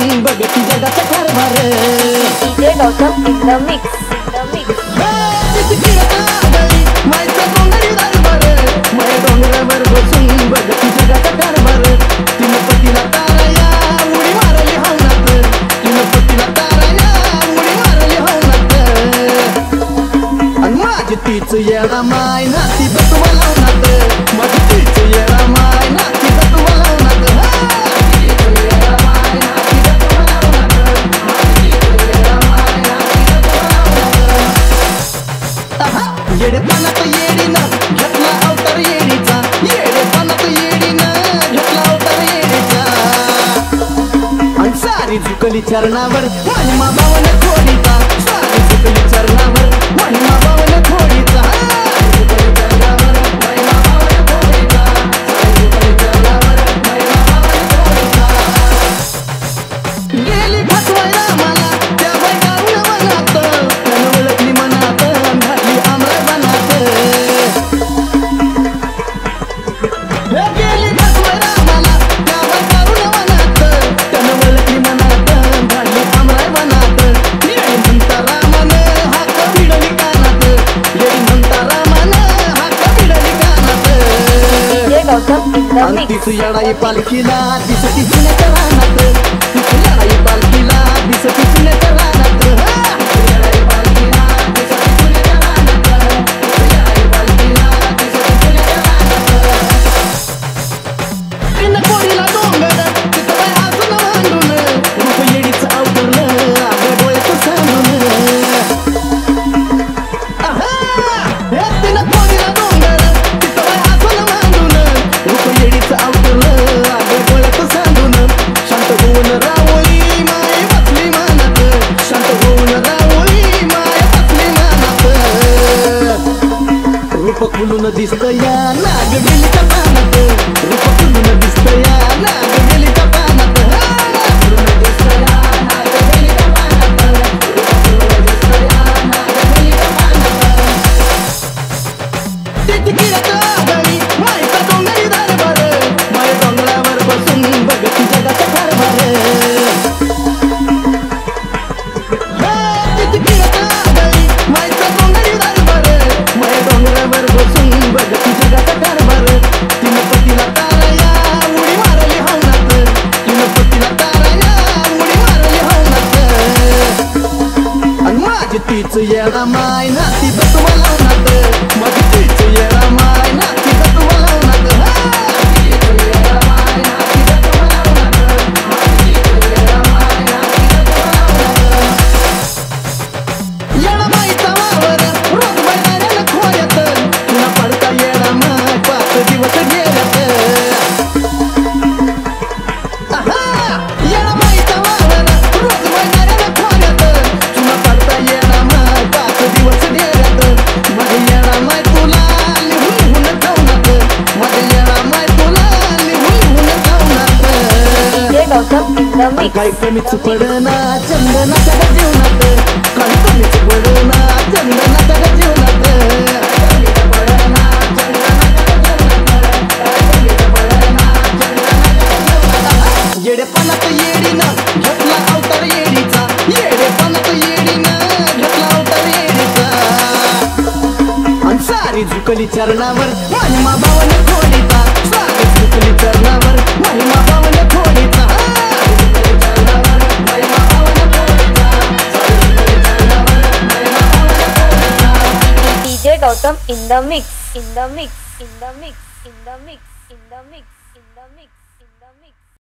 बसून बघती जगाचा कारभार DJ Gautam in the mix, in the mix. मायचा डोंगरी दरबार माय डोंगरावर बसून बघती जगाचा कारभार तिनं पतीला ताराया उडी मारली हवनात तिनं पतीला ताराया उडी मारली हवनात आणि माझी तीच येडा माय ना ती बसवा लावनात माझी तीच येडा माय ना ती बसवा लावनात येडेपणात येडीनं घेतला अवतार येडीचा येडेपणात येडीनं घेतला अवतार येडीचा आणि सारी झुकली चरणावर महिमा भावन थोडीचा सारी झुकली चरणावर महिमा भावन थोडीचा झुकली चरणावर महिमा भावन थोडीचा सारी झुकली चरणावर महिमा भावन थोडीचा गेली फसवायला मला त्या बायकावून मनात त्यानं ओळखली मनात घातली आमराय बनात गेली फसवायला मला त्या बायकावून मनात त्यानं ओळखली मनात घातली आमराय बनात येडी म्हणता रामानं हाक भिडली कानात येडी म्हणता रामानं हाक भिडली कानात DJ Gautam in the mix. तीच येडाई पालखीला दिसती चुन्याच्या रानात तीच येडाई पालखीला दिसती चुन्याच्या रानात येडाई पालखीला दिसती चुन्याच्या रानात येडाई पालखीला दिसती चुन्याच्या रानात तिनं कोरीला डोंगर तिथं बाय अजून मांडून रूप येडीचं अवतरलं आगं डोळ्याचं सांडून तिनं कोरीला डोंगर तिथं बाय अजून मांडून रूप येडीचं अवतरलं आगं डोळ्याचं सांडून शांत होऊन रावळी माय बसली मनात शांत होऊन रावळी माय बसली मनात रूप खुलून दिसतया नाग गेलीच्या पानात रूप खुलून दिसतया नाग गेलीच्या पानात खुलून दिसतया नाग गेलीच्या पानात रूप खुलून दिसतया नाग गेलीच्या पानात तिची किराच्या आगळी मायचा डोंगरी दरबार माय डोंगरावर बसून बघती जगाचा कारभार तिची किराच्या आगळी मायचा डोंगरी दरबार माय डोंगरावर बसून बघती जगाचा कारभार तिनं पतीला ताराया उडी मारली हवनात तिनं पतीला ताराया उडी मारली हवनात आणि माझी तीच येडा माय ना ती बसवा लावनात माझी तीच येडा माय ना ती बसवा लावनात तीच येडा माय ना ती बसवा लावनात माझी तीच येडा माय ना ती बसवा लावनात येडा माईचा वावर रोज बैलाऱ्यानं खोऱ्यात तुला पडता येडा माय 5 दिवस गेल्यात येडा माईचा वावर रोज बैलाऱ्यानं खोऱ्यात तुला पडता येडा माय 5 दिवस गेल्यात माझे येडा माय तुला लिहून लिहून ठेवनात माझे येडा माय तुला लिहून लिहून ठेवनात DJ Gautam in the mix. काही कमीच पडना चंदनाच्या ग जीवनात काही कमीच पडना चंदनाच्या ग जीवनात कमीच पडना चंदनाच्या ग जीवनात कमीच पडना चंदनाच्या ग जीवनात येडेपणात येडीनं घेतला अवतार येडीचा येडेपणात येडीनं घेतला अवतार येडीचा आणि सारी झुकली चरणावर महिमा भावन थोडीचा सारी झुकली चरणावर महिमा भावन थोडीचा DJ Gautam in the mix, in the mix, in the mix, in the mix, in the mix.